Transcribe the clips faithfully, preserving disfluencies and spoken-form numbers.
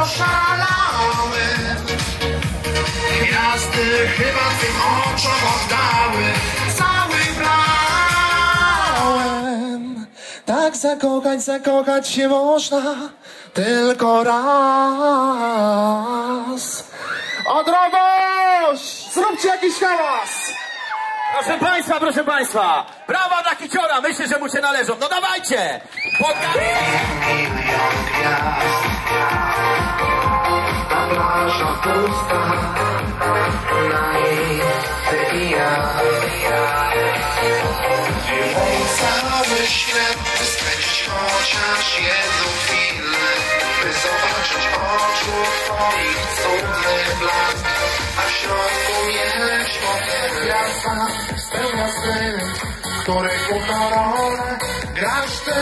oszalałem. Gwiazdy chyba tym oczom oddały cały brałem. Tak zakochać, zakochać się można tylko raz. Odrogość! Zróbcie jakiś hałas! Proszę państwa, proszę państwa, brawa dla Kiciora, myślę, że mu się należą. No dawajcie! Pokażcie! Milion gwiazd, ta plaża pusta, na niej ty i ja. Mój cały świat, by spędzić chociaż jedną chwilę, by zobaczyć oczu twoich cudny blask, a w środku mieć gwiazda spełnia sen, których główną rolę grasz ty.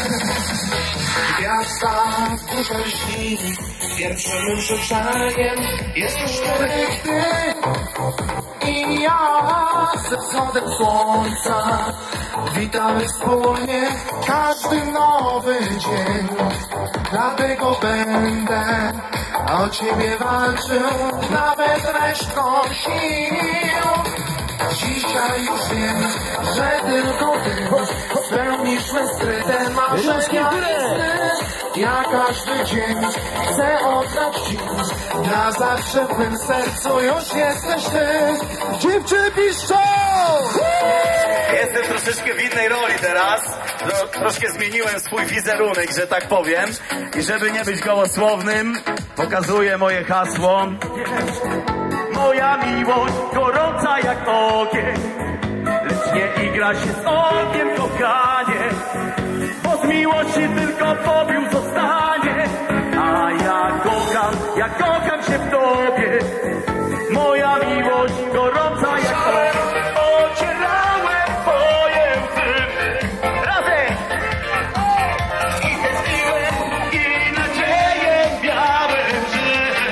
Gwiazda w górze lśni, pierwszym życzeniem jest już człowiek ty i ja. Ze wschodem słońca witamy wspólnie każdy nowy dzień. Dlatego będę o ciebie walczył nawet resztką sił. Dzisiaj już wiem, że tylko ty spełnisz me skryte marzenia. Ja każdy dzień chcę oddać ci, na zawsze w mym sercu już jesteś ty. Dziewczyny piszczą! Jestem troszeczkę w innej roli teraz. Tro, troszkę zmieniłem swój wizerunek, że tak powiem. I żeby nie być gołosłownym, pokazuję moje hasło. Moja miłość gorąca jak ogień, lecz nie igra się z ogniem, kochanie, bo z miłości tylko popiół zostanie. A ja kocham, ja kocham się w tobie. Moja miłość gorąca jak ogień. Ocierałem twoje łzy razem i tęskniłem i nadzieję miałem, że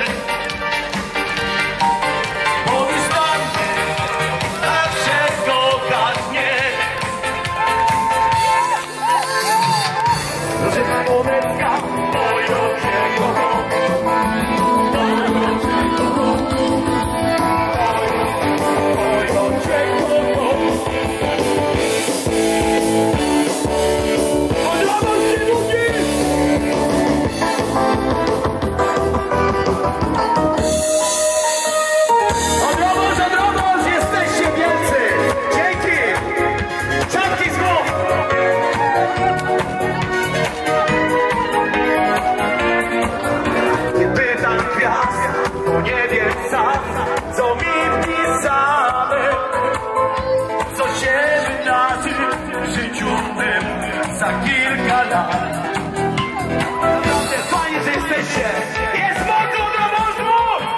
powiesz pan, zawsze kochasz mnie. Proszę Pawłowska, moją cię kocham. Co mi wpisane, co się wydarzy w życiu tym za kilka lat. Naprawdę fajnie, że jesteście. Jest mocno do morzu!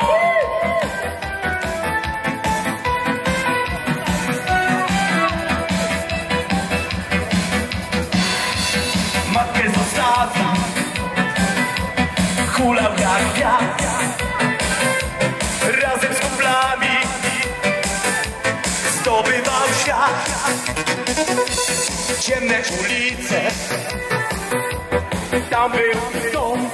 Matkę zostawił, hulał jak wiatr. Razem z kumplami zdobywał świat. Ciemne ulice, tam był dom,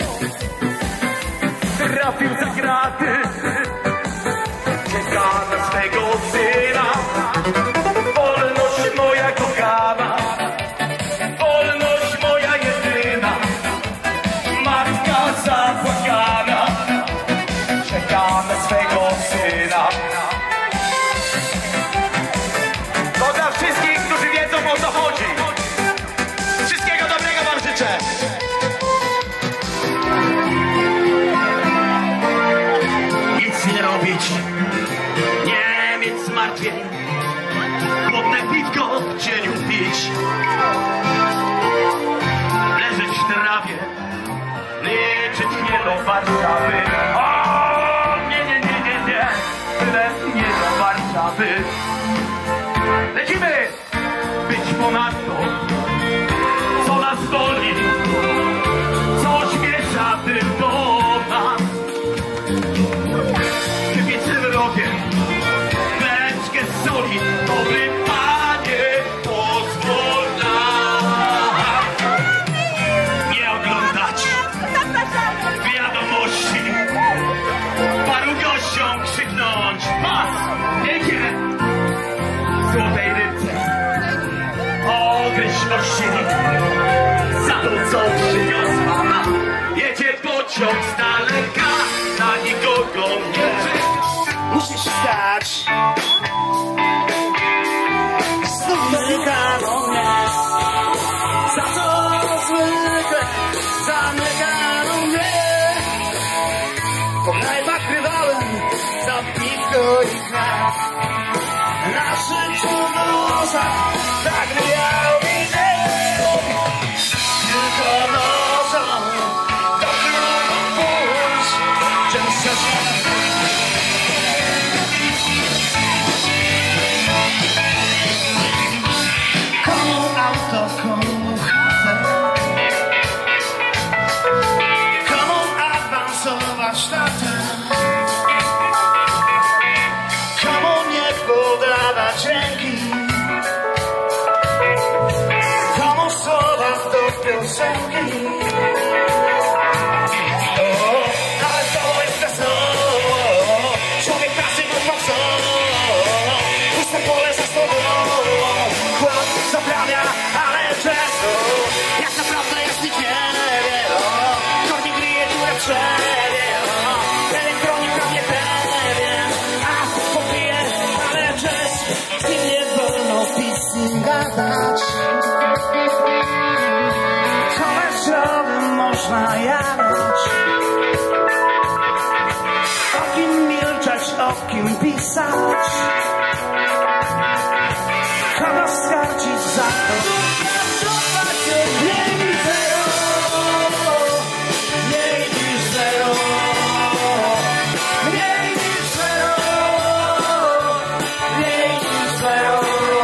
trafił za kraty, czeka na swego syna. Wolność moja kochana, wolność moja jedyna, matka zapłakana, czeka na swego syna. To dla wszystkich, którzy wiedzą, o co chodzi. Wszystkiego dobrego wam życzę. Nic nie robić, nie mieć zmartwień, chłodne piwko w cieniu pić, leżeć w trawie, liczyć nie do Warszawy. Nie do Warszawy. Lecimy! Być ponadto, co nas boli, co śmiesza tylko nas. Wypić tym rogiem klęczkę soli, dobry Panie, pozwól nam. wdzięczności za to, co przyniosła nam. Jedzie pociąg z daleka, na nikogo nie czeka. Musisz wstać. Znów zamykano mnie. Za to zwykle zamykano mnie. Po knajpach grywałem za piwko i chleb. Na życiu nosach tak miał mi tylko nożą do klubu pójść. Często się komu auto, komu chatę, komu awansować tatę, komu nie podawać ręki, komu słowa do piosenki. O, ale to jest wesoło, człowiek pracy mu co, puste pole za sobą, chłop zaprawia, ale często, jak naprawdę jest nikt nie wie, o, kornik gryje dziurę w drzewie, o, jeden kronik prawie pewien, a popije, ale często, z nim nie wolno pić, z nim gadać. Koleżowym można jadać, o kim milczeć, o kim pisać, kogo skarcić za to. Mniej niż zero, mniej niż zero, mniej niż zero, mniej niż zero.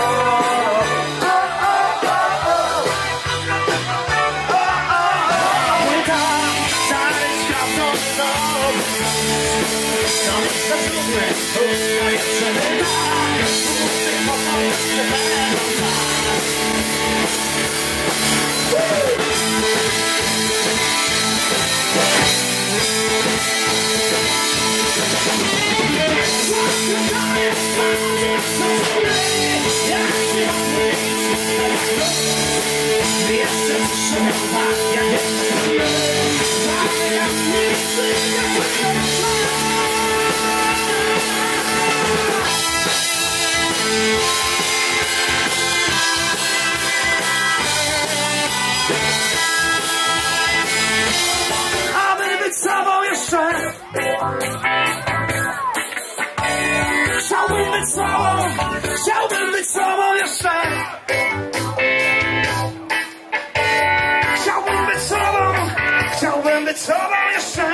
Płyta, stary świat to stop. Stop, zatrzymmy, to jeszcze nie tak. Pusty pokój, jeszcze będą tak. Jeszcze trzymam tak, jak jest. Aby być sobą jeszcze. Chciałbym być sobą, chciałbym być sobą jeszcze. Chciałbym być sobą, chciałbym być sobą jeszcze.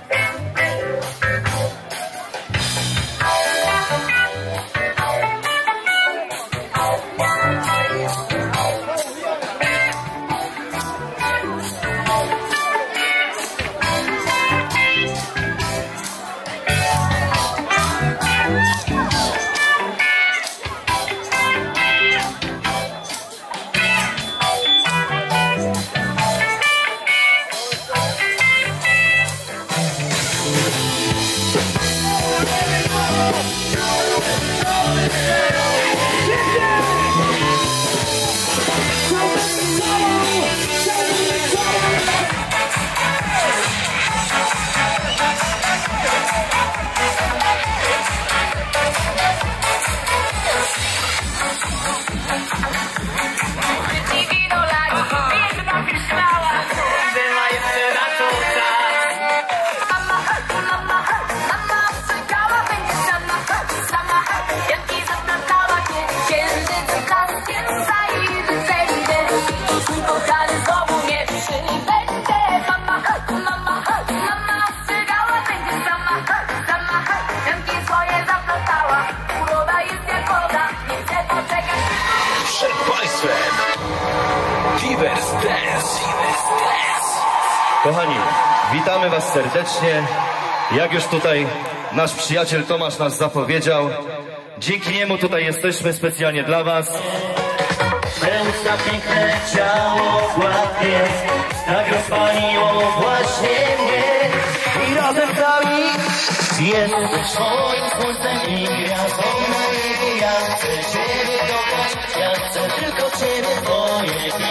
Kochani, witamy Was serdecznie. Jak już tutaj nasz przyjaciel Tomasz nas zapowiedział, dzięki niemu tutaj jesteśmy specjalnie dla Was. Te usta piękne, ciało gładkie, tak rozpaliło właśnie mnie. I razem z nami jesteś moim słońcem i gwiazdą na niebie. Ja chcę Ciebie kochać, ja chcę tylko Ciebie, Twoje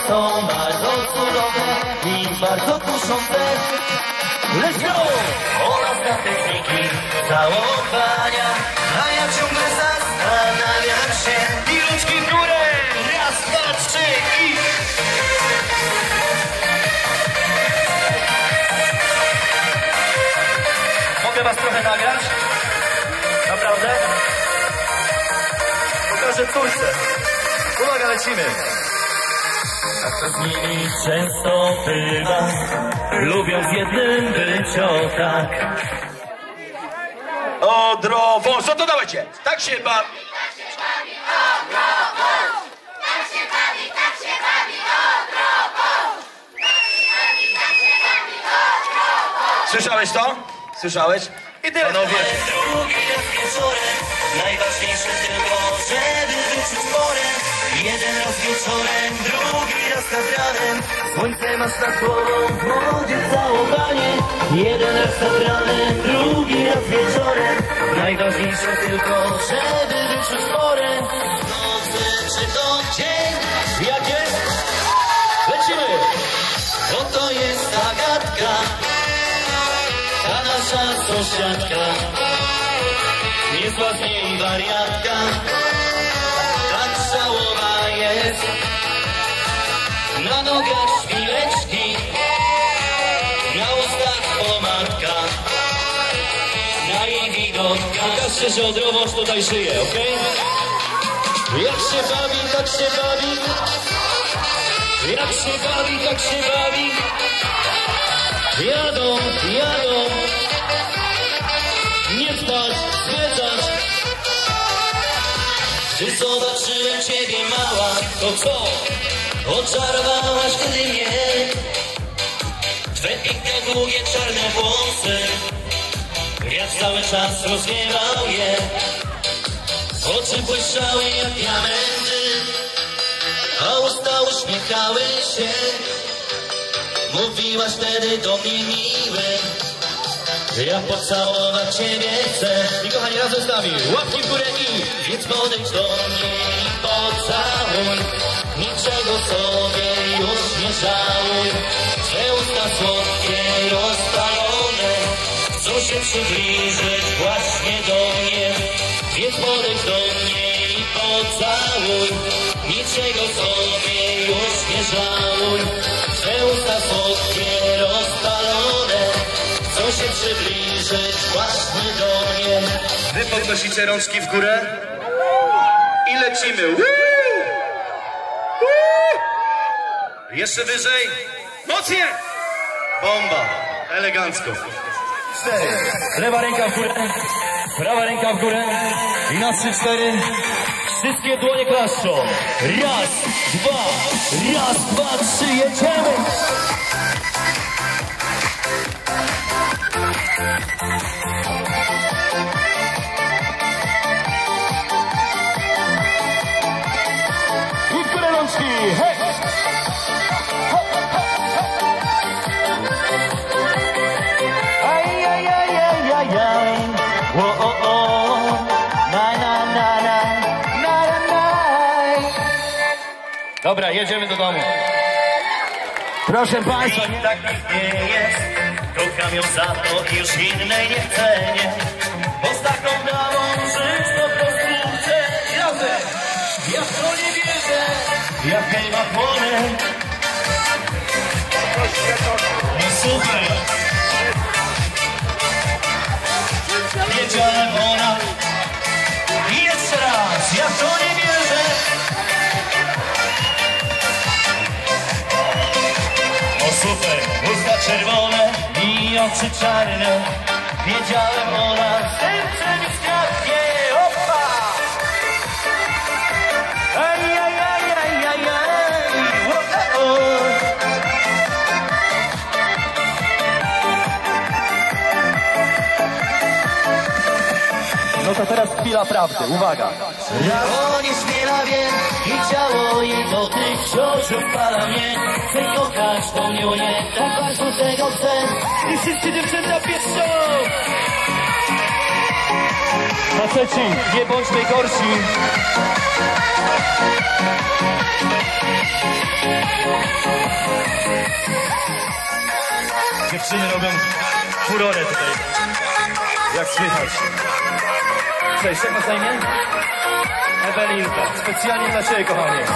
są bardzo cudowne i bardzo kuszące. Let's go! Ona zna techniki całowania, a ja ciągle zastanawiam się. I rączki w górę! Raz, dwa, trzy i... Mogę was trochę nagrać? Naprawdę? Pokażę córce. Uwaga, lecimy. Tak to z nimi często bywa, lubią z jednym być o tak. Odrowo, co to dałecie? Tak się bawi. Słyszałeś to? Słyszałeś? I tyle. Panowie. Drugi raz wieczorem, najważniejsze tylko, żeby wyczuć porę. Jeden raz wieczorem, drugi raz nad ranem. Słońce masz nad głową, w modzie całowanie. Jeden raz nad ranem, drugi raz wieczorem. Najważniejsze tylko, żeby wyczuć porę. Nocy czy to dzień? Jak jest? Lecimy! Oto jest zagadka. Ta nasza sąsiadka, niezła z niej wariatka, tak żałowa jest. Na nogach szpileczki, na ustach pomadka, na jej widok. Pokażcie, że odrowoż tutaj żyje, okej? Okay? Jak się bawi, tak się bawi. Jak się bawi, tak się bawi. Jadą, jadą, nie spać, zwiedzać. Gdy zobaczyłem ciebie mała, to co? Oczarowałaś wtedy mnie. Twe piękne, długie, czarne włosy, wiatr cały czas rozwiewał je. Oczy błyszczały jak diamenty, a usta uśmiechały się. Mówiłaś wtedy do mnie miły, ja pocałować ciebie chcę. I kochani, razem z nami, łapki w górę i... Więc podejdź do mnie i pocałuj, niczego sobie już nie żałuj. Twe usta słodkie, rozpalone, chcą się przybliżyć właśnie do mnie. Więc podejdź do mnie i pocałuj, niczego sobie już nie żałuj. Twe usta słodkie, rozpalone, chcą się przybliżyć właśnie do mnie. Wy podnosicie rączki w górę i lecimy. Woo! Woo! Jeszcze wyżej. Mocniej! Bomba. Elegancko. Cztery. Lewa ręka w górę, prawa ręka w górę i na trzy, cztery. Wszystkie dłonie klaszczą. Raz, dwa, raz, dwa, trzy, jedziemy! I w górę rączki, hej! Aj, aj, aj, aj, aj, aj. O, o, o. Na, na, na, na. Dobra, jedziemy do domu. Proszę Państwa, nie tak nie jest. Kocham ją za to i już innej nie chcę, nie. Bo z taką damą żyć po prostu chcę. Razem, ja w to nie wierzę. Jak hejma płonę. No super. Wiedziałem ona. I jeszcze raz, ja w to nie wierzę. O super, usta czerwone i oczy czarne. Wiedziałem ona, serce mi skradnie. Opa! Aj, aj, aj, aj, aj, aj. O, o, o. No to teraz chwila prawdy, uwaga. Ciało nie śmiela wie i ciało jej dotyk wciąż rozpala mnie. Chcę kochać, to mnie nie, tak bardzo tego chcę. I wszyscy dziewczęta pieszczą. Faceci, nie bądźmy gorsi. Dziewczyny robią furorę tutaj, jak słychać. Cześć, jak masz na imię? Ewelinka, specjalnie dla ciebie, kochanie.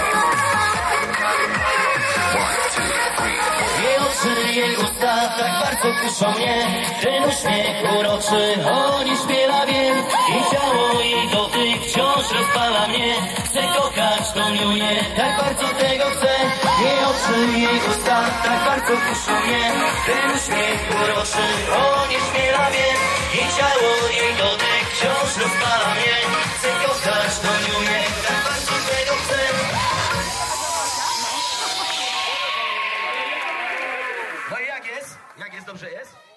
Jej oczy, jej usta tak bardzo kuszą mnie. Ten uśmiech uroczy, oni śpiewa wiem. Jej ciało, jej dotyk wciąż rozpala mnie. Chcę kochać, to miuje, tak bardzo tego chcę. Jej oczy, jej usta tak bardzo kuszą mnie. Ten uśmiech uroczy, oni śpiewa wiem. Jej ciało, jej dotyk wciąż rozpala mnie. Chcę kochać, to miuje, tak bardzo tego chcę. No i jak jest? Jak jest? Dobrze jest?